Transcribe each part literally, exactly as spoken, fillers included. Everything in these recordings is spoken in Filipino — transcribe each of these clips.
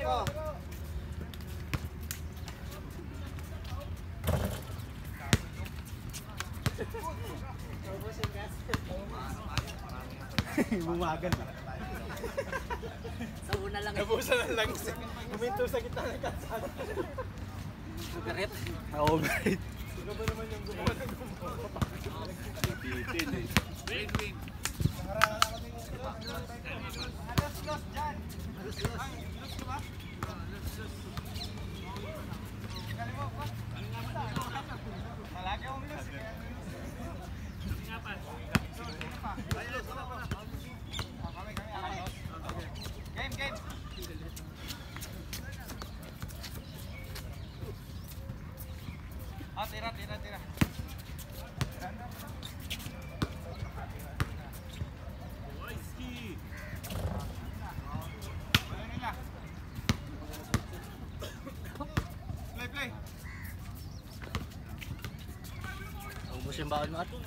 Bumagal na. Sa una lang. Nabusan na lang. Kuminto sa gitna ng kalsada. Garet. Oo, garet. Sino ba naman yung gumawa ng gumawa? Titin eh. Win, win. Los, los, dyan. Los, los. Los ka ba? Malaki ang los. Game, game. Ah, tira, tira, tira. Play, play. Ubus yung baon mo ato.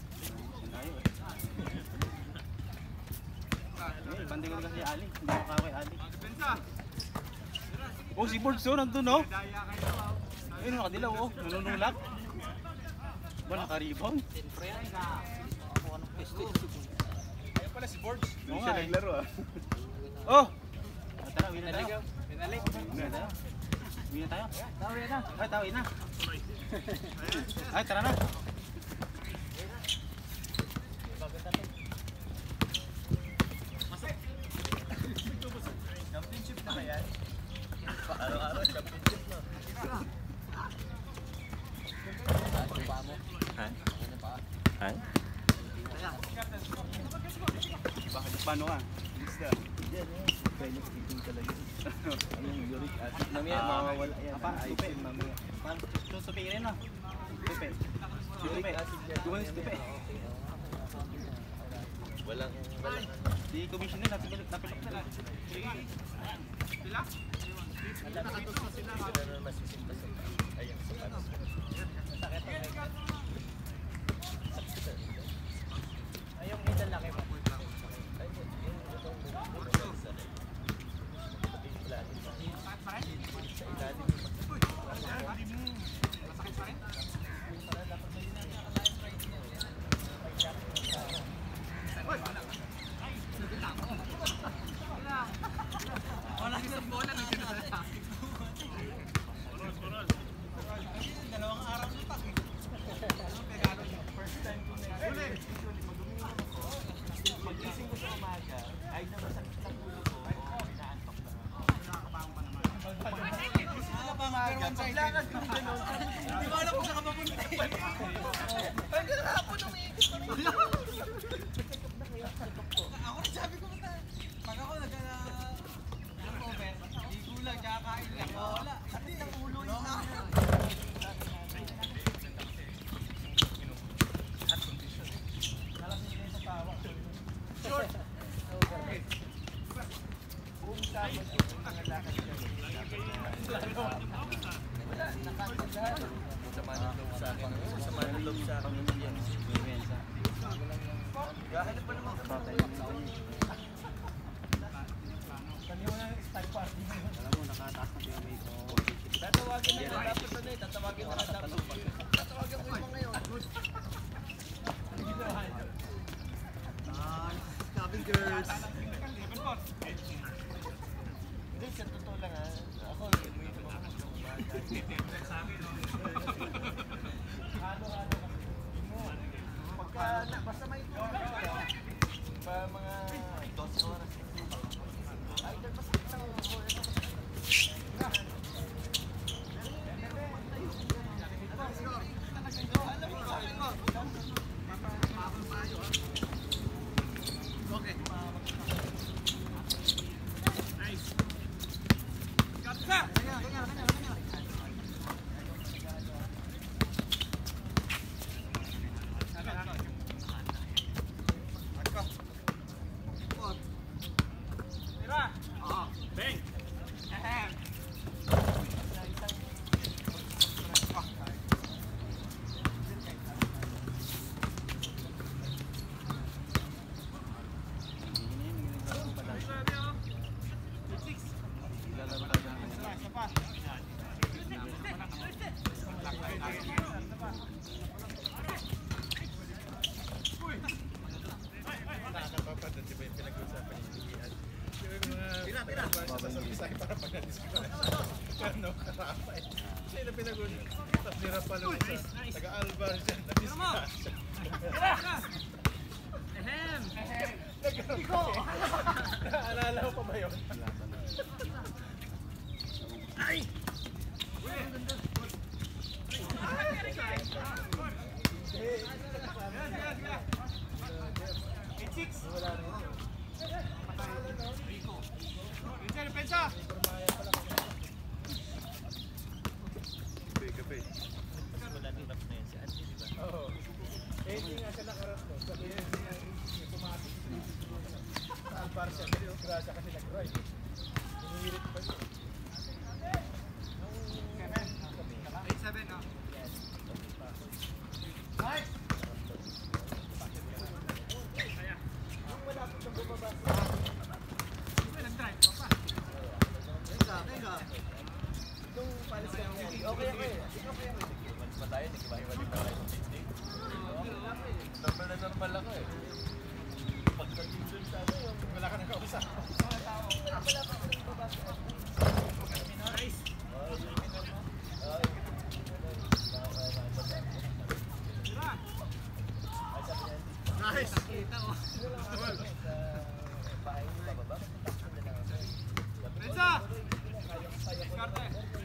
Eh, banding ko kasi Ali. Hindi ko kaway Ali. Depensa. Oh, si Borgs oh, nandun oh. Ayun, nakadilaw oh. Nanunulak. Ba, naka-rebound? Siyempre yan. Ako anong pesto. Ayun pala si Borge. Hindi siya naglaro ah. Oh! Ah, tara, uwi na tayo. Pinalik. Uwi na tayo. Uwi na tayo. Tawi na. Ay, tawi na. Ay, tara na. Championship na ba yan? Araw-araw championship na. Ha? Ha? Bakit paano ka? Isda. Yan eh. Pwede eating talaga. Ano yung uric acid? Mamaya mawawala yan. Apa? Stupid. Mamaya. Paano? Susupirin no? Stupid. Stupid. Gawin stupid. Walang, walang. Di commissioner natin napilok na lang. Sige. Sila? Nakatutok sila. Sila na masisimpa sa ayun sa panas. Ayong middle laki pa. Wala isang bola nang sinasasakit mo. Dalawang araw na pa. First time ko na. Pag-gising ko sa umaga, ay namasakit ng ulo ko. Inaantok na. Nakakabangon pa naman. Paglakad ko gano'n. Hindi mo alam kung saan ka mapunta. Pwede na ako numigit pa rin. Ako rin sabi ko muna. Pag ako nag-over, di gulang, kakain lang. Wala. Hindi ng ulo yun na. Short. Buong sabon ko mga lakad siya. Sama ng loob sa akin. Sama ng loob sa akin. Gahanap pa naman ka. Kanina na style party. Alam mo, nakataas na yung may ko. Tatawagin na lang dapat ano eh. Tatawagin na lang dapat. Tatawagin ko yung mga ngayon. Cabin girls. Hindi, sa totoo lang ha. Ako, may ito ako mag-umaga. Sa akin. Halo-halo kasi. Pagka, basta may tulog ka. Pa mga twelve oras. Ay, nagpasakit lang ako. Alam mo, alam mo. Okay. Nice. Kapsa! Kanya, kanya, kanya, kanya. Tira! Oo. Bang! Ahem! Ilalaro tayo. Sabi para pag na-discount. Ano, karapay. Siya na pinag-ulit. Tapos nira pa nung isa. Taga-Alvar siya. Na-discount. Ehem! Nagkaroon ko. Naalala ko pa ba yun? Ay! eight six! Wala rin. Rico. Pensa, pensa! Kape, kape. Wala nang rap na yan si Andy, di ba? Oo. Eh, hindi nga siya nakarap ko. Sabi niya, pumasok sa Alvar siya. Pero grasya kasi nag-ride. Hinihirit pa siya. eight seven, no? Nice! Nag-drive ka pa. Tenga, tenga. Itong palis ka. Okay, okay. Okay, okay. Once pa tayo, nag-iba-ibalik na tayo sa picnic. Normal na normal ako eh. Pagdating dun sa ano yung... Wala ka nang kausap. Nice! Nice! Kita ko. Pensa! Diskarte!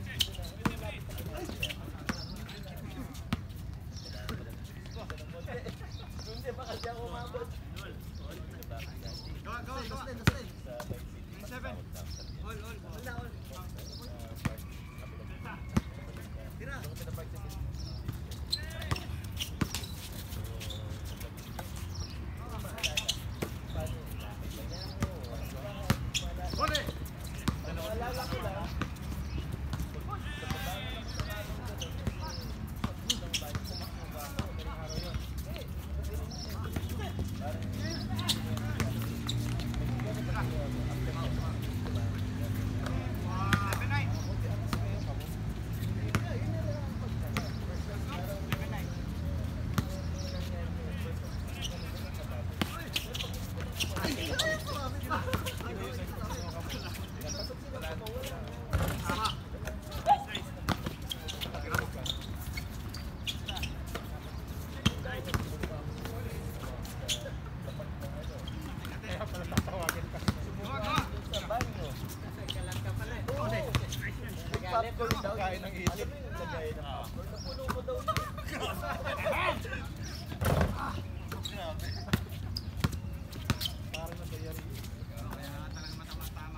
Hindi pa kasi ako umabot. Gawa, gawa, gawa. nine seven. All, all. Wala, all. Tira. Kone! Naalala ko lang. Seven nine. Kaya pala tatawagin ka. Gawa, gawa. Sa banyo. Popcorn daw. Kain ng isip. Lagay ng popcorn. Napuno ko daw. Parang nagayari. Kaya talaga matama-tama.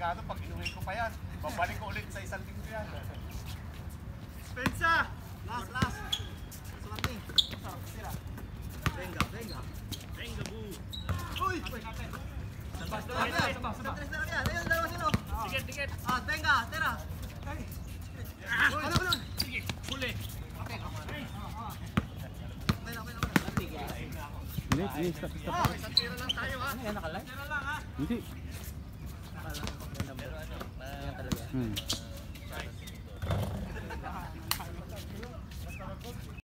delikado pag inuwi ko pa yan. Babalik ko ulit sa isang linggo yan. Pensa! Last, last. Smarting. Tira. Venga, venga. Venga, boo. Uy! Sabas, sabas, sabas. Sabas na lang yan. Ayun, dalawa sino? Tiket, tiket. Ah, venga, tira. Ah, Ano, ano? sige, huli. Venga, venga, venga. Hindi, hindi, stop, stop. Ah, isang tira lang tayo ha. Hindi. Pero ano, Hmm.